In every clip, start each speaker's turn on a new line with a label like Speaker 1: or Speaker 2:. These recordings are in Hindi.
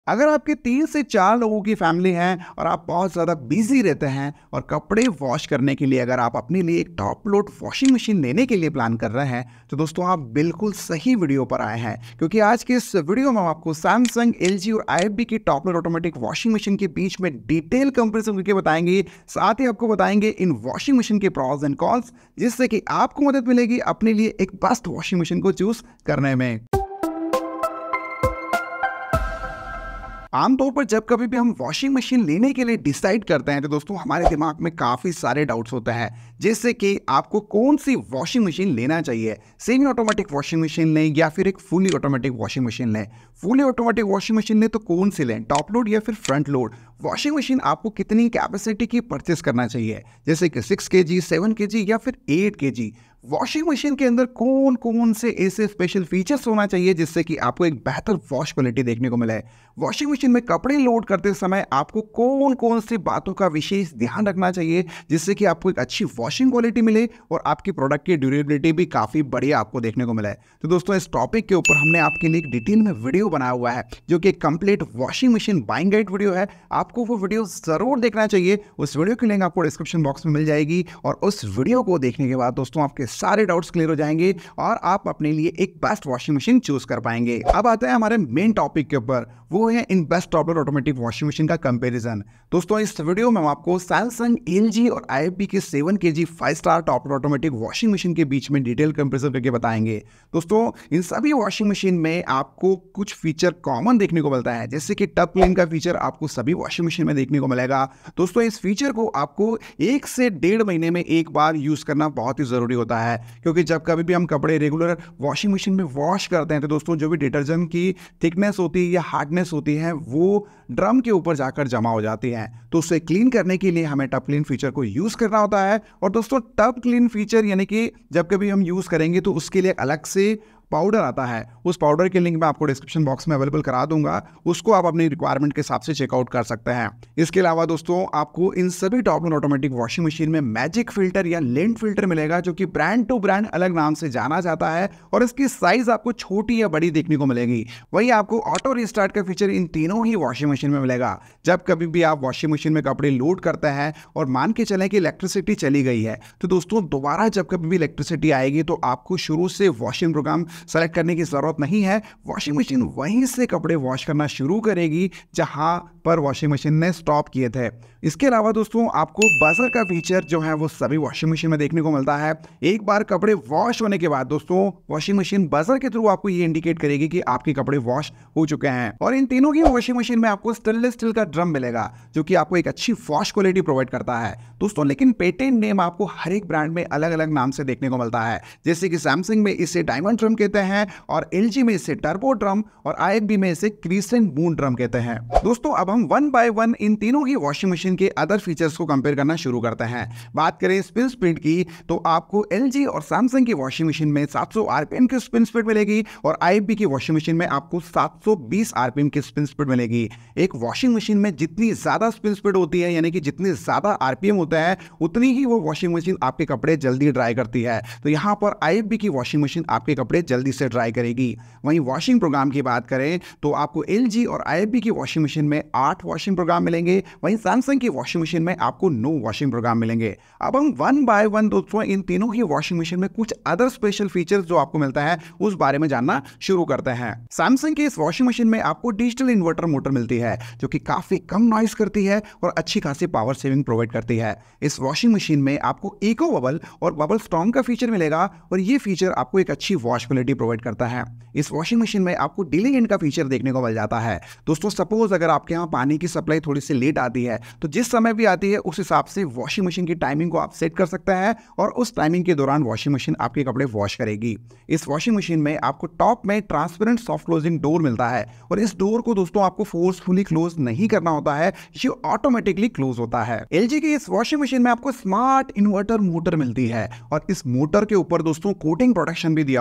Speaker 1: अगर आपके 3 से 4 लोगों की फैमिली है और आप बहुत ज़्यादा बिजी रहते हैं और कपड़े वॉश करने के लिए अगर आप अपने लिए एक टॉप लोड वॉशिंग मशीन लेने के लिए प्लान कर रहे हैं तो दोस्तों आप बिल्कुल सही वीडियो पर आए हैं, क्योंकि आज के इस वीडियो में हम आपको सैमसंग, एलजी और आईएफबी की top load automatic washing machine के बीच में डिटेल कंपैरिजन करके बताएंगे। साथ ही आपको बताएंगे इन वॉशिंग मशीन के प्रॉस एंड कॉन्स, जिससे कि आपको मदद मिलेगी अपने लिए एक बेस्ट वॉशिंग मशीन को चूज करने में। आमतौर पर जब कभी भी हम वॉशिंग मशीन लेने के लिए डिसाइड करते हैं तो दोस्तों हमारे दिमाग में काफ़ी सारे डाउट्स होते हैं, जैसे कि आपको कौन सी वॉशिंग मशीन लेना चाहिए, सेमी ऑटोमेटिक वॉशिंग मशीन लें या फिर एक फुली ऑटोमेटिक वॉशिंग मशीन लें। फुली ऑटोमेटिक वॉशिंग मशीन लें तो कौन सी लें, टॉप लोड या फिर फ्रंट लोड। वॉशिंग मशीन आपको कितनी कैपेसिटी की परचेस करना चाहिए, जैसे कि 6 kg, 7 kg या फिर 8 kg। वॉशिंग मशीन के अंदर कौन कौन से ऐसे स्पेशल फीचर्स होना चाहिए जिससे कि आपको एक बेहतर वॉश क्वालिटी देखने को मिले। वॉशिंग मशीन में कपड़े लोड करते समय आपको कौन कौन सी बातों का विशेष ध्यान रखना चाहिए जिससे कि आपको एक अच्छी वॉशिंग क्वालिटी मिले और आपकी प्रोडक्ट की ड्यूरेबिलिटी भी काफ़ी बढ़िया आपको देखने को मिले। तो दोस्तों इस टॉपिक के ऊपर हमने आपके लिए एक डिटेल में वीडियो बनाया हुआ है जो कि एक complete washing machine buying guide video है। आपको वो वीडियो ज़रूर देखना चाहिए। उस वीडियो की लिंक आपको डिस्क्रिप्शन बॉक्स में मिल जाएगी और उस वीडियो को देखने के बाद दोस्तों आपके सारे डाउट्स क्लियर हो जाएंगे और आप अपने लिए एक बेस्ट वॉशिंग मशीन चूज कर पाएंगे। अब आते हैं हमारे मेन टॉपिक के ऊपर, वो है इन best top load automatic washing machine का कंपैरिजन। दोस्तों इस वीडियो में हम आपको सैमसंग, एलजी और आईएफबी के 7 kg 5 star top load automatic washing machine के बीच में डिटेल कंपैरिजन करके बताएंगे। दोस्तों इन सभी वॉशिंग मशीन में आपको कुछ फीचर कॉमन देखने को मिलता है, जैसे कि टब क्लीन का फीचर आपको सभी वॉशिंग मशीन में देखने को मिलेगा। दोस्तों इस फीचर को आपको 1 से 1.5 महीने में एक बार यूज करना बहुत ही जरूरी होता है, क्योंकि जब कभी भी हम कपड़े रेगुलर वॉशिंग मशीन में वॉश करते हैं तो दोस्तों जो भी डिटर्जेंट की थिकनेस होती है या हार्डनेस होती है वो ड्रम के ऊपर जाकर जमा हो जाती है। तो उसे क्लीन करने के लिए हमें टब क्लीन फीचर को यूज करना होता है। और दोस्तों टब क्लीन फीचर यानी कि जब कभी हम यूज करेंगे तो उसके लिए अलग से पाउडर आता है। उस पाउडर के लिंक मैं आपको डिस्क्रिप्शन बॉक्स में अवेलेबल करा दूंगा, उसको आप अपनी रिक्वायरमेंट के हिसाब से चेकआउट कर सकते हैं। इसके अलावा दोस्तों आपको इन सभी top load automatic washing machine में मैजिक फिल्टर या लेंट फिल्टर मिलेगा, जो कि ब्रांड टू ब्रांड अलग नाम से जाना जाता है और इसकी साइज आपको छोटी या बड़ी देखने को मिलेगी। वहीं आपको ऑटो रिस्टार्ट का फीचर इन तीनों ही वॉशिंग मशीन में मिलेगा। जब कभी भी आप वॉशिंग मशीन में कपड़े लोड करते हैं और मान के चलें कि इलेक्ट्रिसिटी चली गई है तो दोस्तों दोबारा जब कभी भी इलेक्ट्रिसिटी आएगी तो आपको शुरू से वॉशिंग प्रोग्राम सेलेक्ट करने की जरूरत नहीं है। वॉशिंग मशीन वहीं से कपड़े वॉश करना शुरू करेगी जहां पर वॉशिंग मशीन ने स्टॉप किए थे। इसके अलावा दोस्तों आपको बजर का फीचर जो है वो सभी वॉशिंग मशीन में देखने को मिलता है। एक बार कपड़े वॉश होने के बाद दोस्तों वॉशिंग मशीन बजर के थ्रू आपको ये इंडिकेट करेगी कि आपके कपड़े वॉश हो चुके हैं। और इन तीनों की वॉशिंग मशीन में आपको स्टेनलेस स्टील का ड्रम मिलेगा जो कि आपको एक अच्छी वॉश क्वालिटी प्रोवाइड करता है दोस्तों। लेकिन पेटेंट नेम आपको हर एक ब्रांड में अलग अलग नाम से देखने को मिलता है, जैसे कि सैमसंग में इसे डायमंड ड्रम कहते हैं और एलजी में इसे टर्बो ड्रम और आईएफबी में इसे क्रिसेंट मून ड्रम कहते हैं। दोस्तों अब हम वन बाय वन इन तीनों ही वॉशिंग मशीन के अदर फीचर्स को कंपेयर करना शुरू करते हैं। बात करें स्पिन स्पीड की तो आपको एलजी और सैमसंग की वॉशिंग मशीन में 700 आरपीएम की स्पिन स्पीड मिलेगी और आईएफबी की वॉशिंग मशीन में आपको 720 आरपीएम की स्पिन स्पीड मिलेगी। एक वॉशिंग मशीन में जितनी ज्यादा स्पिन स्पीड होती है यानी कि जितनी ज्यादा आरपीएम होता है उतनी ही वो वॉशिंग मशीन आपके कपड़े जल्दी ड्राई करती है। तो यहां पर आईएफबी की वॉशिंग मशीन आपके कपड़े जल्दी से ड्राई करेगी। वहीं वॉशिंग प्रोग्राम की बात करें तो आपको एलजी और आईएफबी की वॉशिंग मशीन में 8 वॉशिंग प्रोग्राम मिलेंगे, वहीं सैमसंग की वॉशिंग मशीन में आपको 9 वॉशिंग प्रोग्राम मिलेंगे। अब हम वन बाय वन दोस्तों इन तीनों ही वॉशिंग मशीन में कुछ अदर स्पेशल फीचर्स जो आपको मिलता है उस बारे में जानना शुरू करते हैं। सैमसंग की इस वॉशिंग मशीन में आपको डिजिटल इन्वर्टर मोटर मिलती है जो कि काफी कम नॉइस करती है और अच्छी खासी पावर सेविंग प्रोवाइड करती है। इस वॉशिंग मशीन में आपको इको बबल और बबल स्टॉर्म का फीचर मिलेगा और ये फीचर आपको एक अच्छी वॉश क्वालिटी प्रोवाइड करता है। इस वॉशिंग मशीन में आपको डिले एंड का फीचर देखने को मिल जाता है। दोस्तों सपोज अगर आपके यहाँ पानी की सप्लाई थोड़ी सी लेट आती है तो जिस समय भी आती है उस हिसाब से वॉशिंग मशीन की टाइमिंग को आप सेट कर सकते हैं और उस टाइमिंग के दौरान वॉशिंग मशीन आपके कपड़े वॉश करेगी। इस वॉशिंग मशीन में आपको टॉप में ट्रांसपेरेंट सॉफ्ट क्लोजिंग डोर मिलता है और इस डोर को दोस्तों आपको फोर्सफुली क्लोज नहीं करना होता है, ये ऑटोमेटिकली क्लोज होता है। एलजी की इस वॉशिंग मशीन में आपको स्मार्ट इन्वर्टर मोटर मिलती है और इस मोटर के ऊपर दोस्तों कोटिंग प्रोटेक्शन भी दिया हुआ है जिससे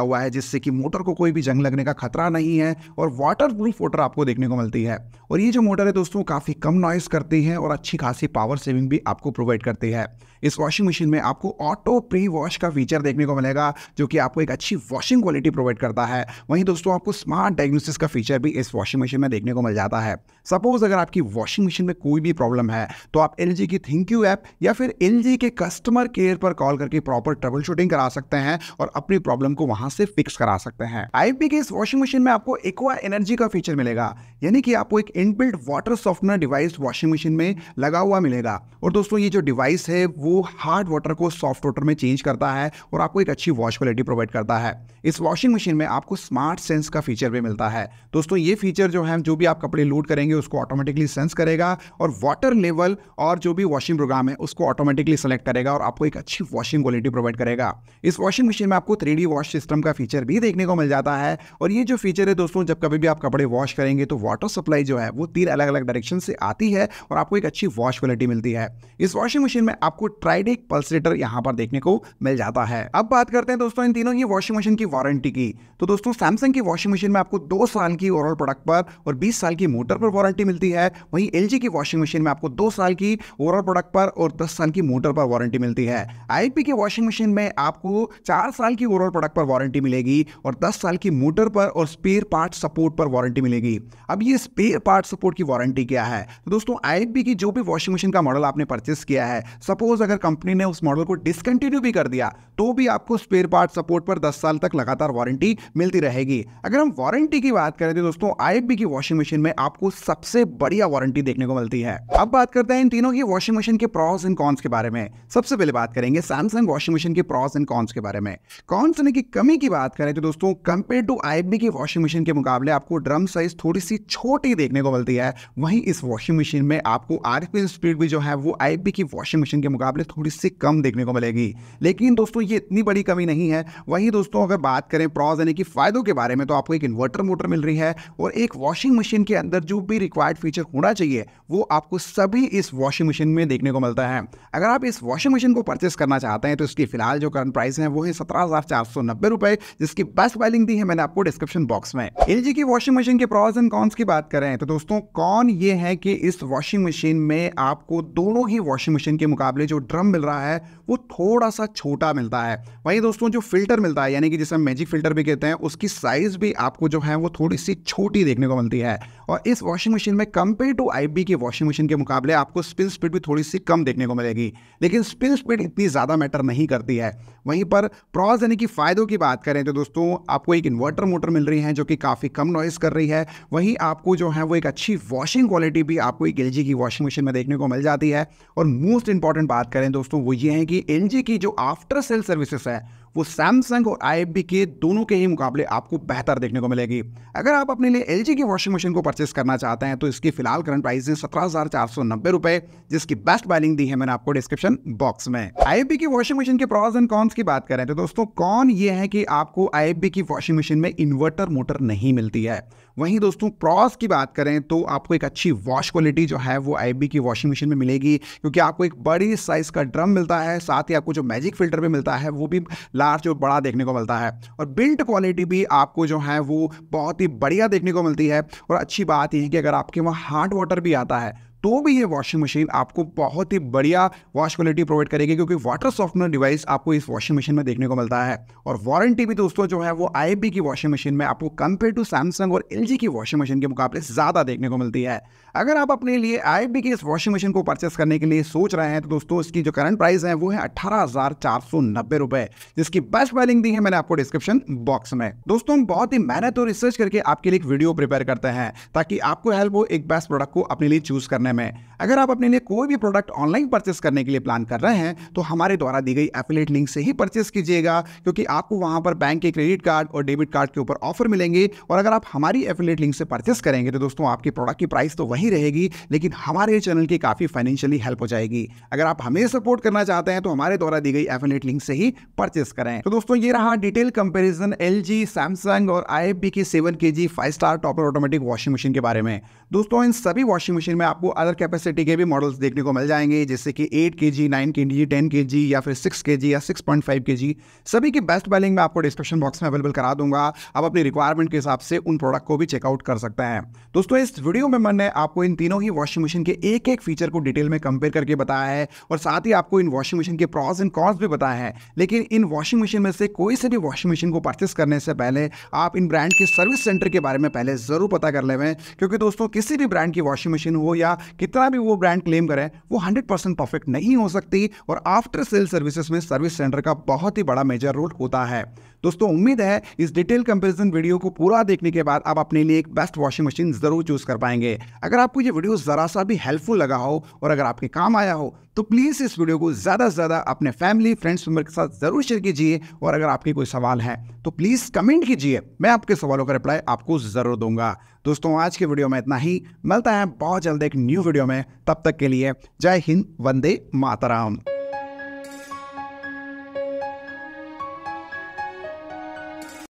Speaker 1: जिससे कि मोटर को कोई भी जंग लगने का खतरा नहीं है और वाटर प्रूफ मोटर आपको देखने को मिलती है। और ये जो मोटर है दोस्तों काफ़ी कम नॉइस करती है और अच्छी खासी पावर सेविंग भी आपको प्रोवाइड करती है। इस वॉशिंग मशीन में आपको ऑटो प्री वॉश का फीचर देखने को मिलेगा जो कि आपको एक अच्छी वॉशिंग क्वालिटी प्रोवाइड करता है। वहीं दोस्तों आपको स्मार्ट डायग्नोसिस का फीचर भी इस वॉशिंग मशीन में देखने को मिल जाता है। सपोज अगर आपकी वॉशिंग मशीन में कोई भी प्रॉब्लम है तो आप LG की थिंक्यू ऐप या फिर LG के कस्टमर केयर पर कॉल करके प्रॉपर ट्रबल शूटिंग करा सकते हैं और अपनी प्रॉब्लम को वहां से फिक्स करा सकते हैं। IFB के इस वॉशिंग मशीन में आपको एक्वा एनर्जी का फीचर मिलेगा, यानी कि आपको एक inbuilt water softener device washing machine में लगा हुआ मिलेगा। और दोस्तों ये जो डिवाइस है वो हार्ड वाटर को सॉफ्ट वाटर में चेंज करता है और आपको एक अच्छी वॉश क्वालिटी प्रोवाइड करता है। इस वॉशिंग मशीन में आपको स्मार्ट सेंस का फीचर भी मिलता है। दोस्तों ये फीचर जो है जो भी आप कपड़े लोड करेंगे उसको ऑटोमेटिकली सेंस करेगा और वाटर लेवल और जो भी वॉशिंग प्रोग्राम है उसको ऑटोमेटिकली सेलेक्ट करेगा और आपको एक अच्छी वॉशिंग क्वालिटी प्रोवाइड करेगा। इस वॉशिंग मशीन में आपको 3D वॉश सिस्टम का फीचर भी देखने को मिल जाता है। और ये जो फीचर है दोस्तों जब कभी भी आप कपड़े वॉश करेंगे तो वाटर सप्लाई जो है वो 3 अलग अलग डायरेक्शन से आती है और आपको एक अच्छी वॉश क्वालिटी मिलती है। इस वॉशिंग मशीन में आपको ट्राइडेक पल्सेटर यहां पर देखने को मिल जाता है। अब बात करते हैं दोस्तों इन तीनों ही वॉशिंग मशीन की वारंटी की। तो दोस्तों सैमसंग की वॉशिंग मशीन में आपको 2 साल की ओवरऑल प्रोडक्ट पर और 20 साल की मोटर पर वारंटी मिलती है। वहीं LG की वॉशिंग मशीन में आपको 2 साल की ओवरऑल प्रोडक्ट पर और 10 साल की मोटर पर वारंटी मिलती है। IFB की वॉशिंग मशीन में आपको 4 साल की ओवरऑल प्रोडक्ट पर वारंटी मिलेगी और 10 साल की मोटर पर और स्पेयर पार्ट सपोर्ट पर वारंटी मिलेगी। अब ये स्पेयर पार्ट सपोर्ट की वारंटी क्या है? तो दोस्तों IFB की जो भी वॉशिंग मशीन का मॉडल आपने परचेस किया है, सपोज अगर कंपनी ने उस मॉडल को डिसकंटिन्यू भी कर दिया तो भी आपको स्पेयर पार्ट सपोर्ट पर 10 साल तक लगातार वारंटी मिलती रहेगी। अगर हम वारंटी की बात करें तो दोस्तों IFB की वॉशिंग मशीन में आपको सबसे बढ़िया वारंटी देखने को मिलती है। अब बात करते हैं इन तीनों ही वॉशिंग मशीन के प्रॉस एंड कॉन्स के बारे में। सबसे पहले बात करेंगे सैमसंग वॉशिंग मशीन के प्रॉस एंड कॉन्स के बारे में। कॉन्स यानी कि कमी की बात करें तो दोस्तों कंपेयर टू IFB की वॉशिंग मशीन के मुकाबले आपको ड्रम साइज थोड़ी सी छोटी देखने को मिलती है। वहीं इस वॉशिंग मशीन में आपको RPM स्पीड भी जो है वो IFB की वॉशिंग मशीन के मुकाबले थोड़ी सी कम देखने को मिलेगी। लेकिन दोस्तों ये इतनी बड़ी कमी नहीं है। वहीं दोस्तों अगर बात करें प्रॉस यानी कि फायदों के बारे में तो आपको एक इन्वर्टर मोटर मिल रही है और एक वॉशिंग मशीन के अंदर जो भी रिक्वायर्ड फीचर होना चाहिए वो आपको सभी इस वॉशिंग मशीन में देखने को मिलता है। अगर आप इस वॉशिंग मशीन को परचेस करना चाहते हैं तो इसकी फिलहाल जो करंट प्राइस है वो है 17,490 रुपए, जिसकी बेस्ट वैल्यू दी है मैंने आपको डिस्क्रिप्शन बॉक्स में। LG की वॉशिंग मशीन के प्रॉस एंड कॉन्स की बात करें तो दोस्तों कॉन ये है कि इस वॉशिंग मशीन में आपको दोनों ही वॉशिंग मशीन के मुकाबले जो ड्रम मिल रहा है वो थोड़ा सा छोटा मिलता है। वहीं दोस्तों जो फिल्टर मिलता है यानी कि जिसे हम मैजिक फिल्टर भी कहते हैं उसकी साइज भी आपको जो है वो थोड़ी सी छोटी देखने को मिलती है। और इस वॉशिंग मशीन में कंपेयर टू IFB की वॉशिंग मशीन के मुकाबले आपको स्पिन स्पीड भी थोड़ी सी कम देखने को मिलेगी, लेकिन स्पिन स्पीड इतनी ज़्यादा मैटर नहीं करती है। वहीं पर प्रॉस यानी कि फायदों की बात करें तो दोस्तों आपको एक इन्वर्टर मोटर मिल रही है जो कि काफ़ी कम नॉइस कर रही है। वहीं आपको जो है वो एक अच्छी वॉशिंग क्वालिटी भी आपको एक LG की वॉशिंग मशीन में देखने को मिल जाती है। और मोस्ट इंपॉर्टेंट बात करें दोस्तों वो ये है कि LG की जो आफ्टर सेल सर्विसेज है वो सैमसंग और IFB के दोनों के ही मुकाबले आपको बेहतर देखने को मिलेगी। अगर आप अपने लिए LG की वॉशिंग मशीन को परचेस करना चाहते हैं तो इसकी फिलहाल करंट प्राइस है 17,490 रुपए, जिसकी बेस्ट वैल्यू दी है मैंने आपको डिस्क्रिप्शन बॉक्स में। IFB की वॉशिंग मशीन के प्रॉस एंड कॉन्स की बात करें तो दोस्तों कॉन ये है कि आपको IFB की वॉशिंग मशीन में इन्वर्टर मोटर नहीं मिलती है। वहीं दोस्तों प्रॉस की बात करें तो आपको एक अच्छी वॉश क्वालिटी जो है वो IFB की वॉशिंग मशीन में मिलेगी, क्योंकि आपको एक बड़ी साइज का ड्रम मिलता है, साथ ही आपको जो मैजिक फिल्टर भी मिलता है वो भी लार्ज और बड़ा देखने को मिलता है। और बिल्ड क्वालिटी भी आपको जो है वो बहुत ही बढ़िया देखने को मिलती है। और अच्छी बात यह है कि अगर आपके वहाँ हार्ड वाटर भी आता है तो भी ये वॉशिंग मशीन आपको बहुत ही बढ़िया वॉश क्वालिटी प्रोवाइड करेगी, क्योंकि वाटर सॉफ्टनर डिवाइस आपको इस वॉशिंग मशीन में देखने को मिलता है। और वारंटी भी दोस्तों जो है वो IFB की वॉशिंग मशीन में आपको कंपेयर टू सैमसंग और LG की वॉशिंग मशीन के मुकाबले ज़्यादा देखने को मिलती है। अगर आप अपने लिए IFB की इस वॉशिंग मशीन को परचेस करने के लिए सोच रहे हैं तो दोस्तों इसकी जो करंट प्राइस है वो है 18,490 रुपए, जिसकी बेस्ट वैल्यू दी है मैंने आपको डिस्क्रिप्शन बॉक्स में। दोस्तों हम बहुत ही मेहनत और रिसर्च करके आपके लिए एक वीडियो प्रिपेयर करते हैं ताकि आपको हेल्प हो एक बेस्ट प्रोडक्ट को अपने लिए चूज करने में। अगर आप अपने लिए कोई भी प्रोडक्ट ऑनलाइन परचेस करने के लिए प्लान कर रहे हैं तो हमारे द्वारा दी गई एफिलिएट लिंक से ही परचेस कीजिएगा, क्योंकि आपको वहां पर बैंक के क्रेडिट कार्ड और डेबिट कार्ड के ऊपर ऑफर मिलेंगे। और अगर आप हमारी एफिलिएट लिंक से परचेस करेंगे तो दोस्तों आपके प्रोडक्ट की प्राइस तो वही रहेगी, लेकिन हमारे चैनल की काफी फाइनेंशियली हेल्प हो जाएगी। अगर आप हमें सपोर्ट करना चाहते हैं तो हमारे द्वारा दी गई एफिलिएट लिंक से ही परचेस करें। तो दोस्तों ये रहा डिटेल कंपैरिजन LG, सैमसंग और IFB की 7 kg 5 star topper automatic washing machine के बारे में। दोस्तों इन सभी वॉशिंग मशीन में आपको अदर कैपेसिटी के भी मॉडल्स देखने को मिल जाएंगे, जैसे कि 8 kg, 9 kg, 10 kg या फिर 6 kg या 6.5 kg। सभी की बेस्ट वैल्यूइंग मैं आपको डिस्क्रिप्शन बॉक्स में अवेलेबल करा दूंगा। आप अपनी रिक्वायरमेंट के हिसाब से उन प्रोडक्ट को भी चेकआउट कर सकते हैं। दोस्तों, इस वीडियो में मैंने आपको इन तीनों ही वॉशिंग मशीन के एक एक फीचर को डिटेल में कंपेयर करके बताया है और साथ ही आपको इन वॉशिंग मशीन के प्रॉस एंड कॉन्स भी बताया है। लेकिन इन वॉशिंग मशीन में से कोई से भी वॉशिंग मशीन को परचेस करने से पहले आप इन ब्रांड के सर्विस सेंटर के बारे में पहले जरूर पता कर लें, क्योंकि दोस्तों किसी भी ब्रांड की वॉशिंग मशीन हो या कितना भी वो ब्रांड क्लेम करे, वो 100% परफेक्ट नहीं हो सकती और आफ्टर सेल सर्विसेज में सर्विस सेंटर का बहुत ही बड़ा मेजर रोल होता है। दोस्तों, उम्मीद है इस डिटेल कंपैरिजन वीडियो को पूरा देखने के बाद आप अपने लिए एक बेस्ट वॉशिंग मशीन जरूर चूज कर पाएंगे। अगर आपको ये वीडियो जरा सा भी हेल्पफुल लगा हो और अगर आपके काम आया हो तो प्लीज इस वीडियो को ज्यादा से ज्यादा अपने फैमिली फ्रेंड्स मेंबर के साथ जरूर शेयर कीजिए और अगर आपके कोई सवाल है तो प्लीज कमेंट कीजिए, मैं आपके सवालों का रिप्लाई आपको जरूर दूंगा। दोस्तों, आज के वीडियो में इतना ही, मिलता है बहुत जल्द एक न्यू वीडियो में। तब तक के लिए जय हिंद, वंदे मातरम।